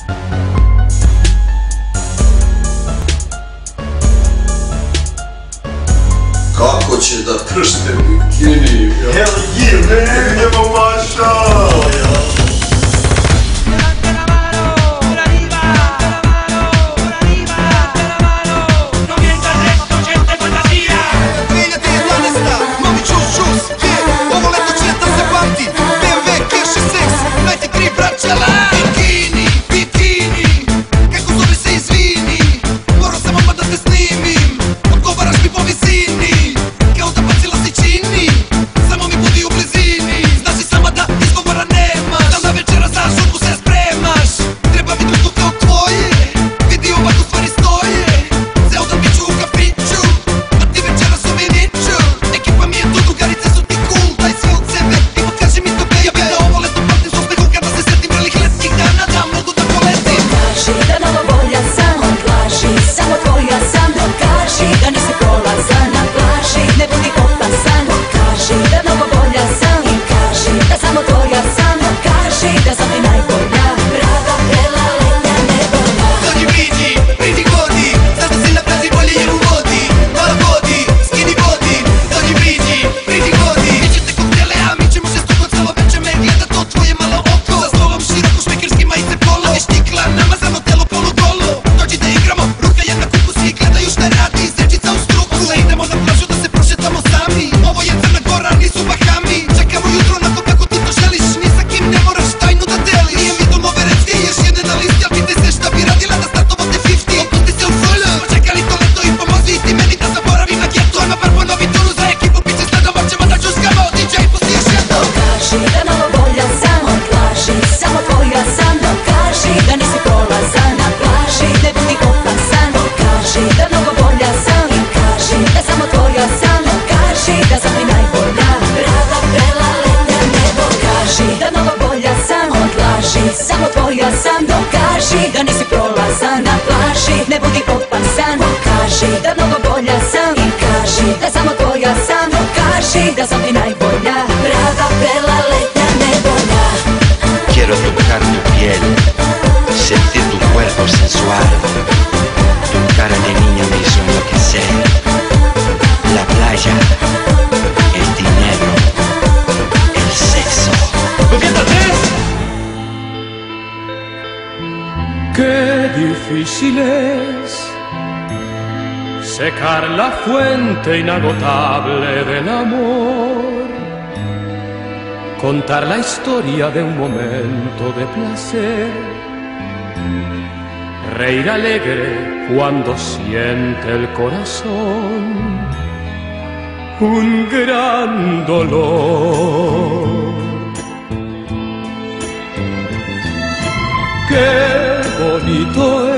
Kako će da pršte bikini? Hell yeah, man! Idemo maša! Samo tvoja sam, dokaži da nisi prolazan na plaži, ne budi opasan, pokaži da mnogo bolja sam i kaži da samo tvoja sam, dokaži da sam ti najbolja, prava, bela, letnja, nebolja. Quiero tocar tu piel, sentir tu cuerpo sensual, tu cara de niña me hizo enloquecer, la playa, el dinero, el sexo. Qué difícil es secar la fuente inagotable del amor, contar la historia de un momento de placer, reír alegre cuando siente el corazón un gran dolor. Qué bonito